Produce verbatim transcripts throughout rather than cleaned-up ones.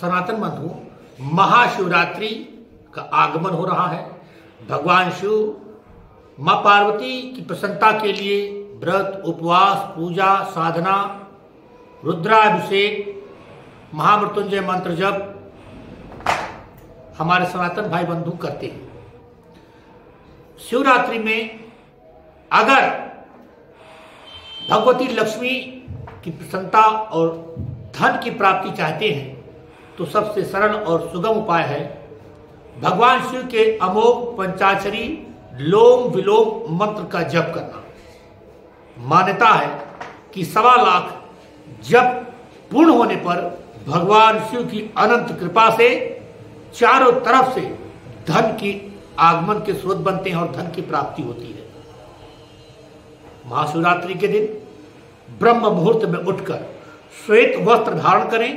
सनातन बंधु, महाशिवरात्रि का आगमन हो रहा है। भगवान शिव, मां पार्वती की प्रसन्नता के लिए व्रत, उपवास, पूजा, साधना, रुद्राभिषेक, महामृत्युंजय मंत्र जप हमारे सनातन भाई बंधु करते हैं। शिवरात्रि में अगर भगवती लक्ष्मी की प्रसन्नता और धन की प्राप्ति चाहते हैं तो सबसे सरल और सुगम उपाय है भगवान शिव के अमोघ पंचाक्षरी लोम विलोम मंत्र का जप करना। मान्यता है कि सवा लाख जप पूर्ण होने पर भगवान शिव की अनंत कृपा से चारों तरफ से धन की आगमन के स्रोत बनते हैं और धन की प्राप्ति होती है। महाशिवरात्रि के दिन ब्रह्म मुहूर्त में उठकर श्वेत वस्त्र धारण करें,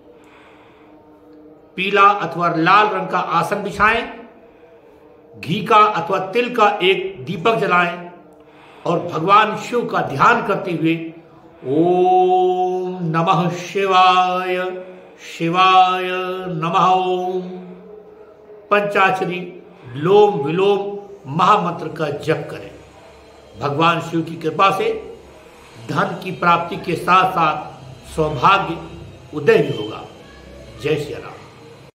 पीला अथवा लाल रंग का आसन बिछाएं, घी का अथवा तिल का एक दीपक जलाएं और भगवान शिव का ध्यान करते हुए ओम नमः शिवाय शिवाय नमः ओम पंचाक्षरी लोम विलोम महामंत्र का जप करें। भगवान शिव की कृपा से धन की प्राप्ति के साथ साथ सौभाग्य उदय भी होगा। जय श्री राम।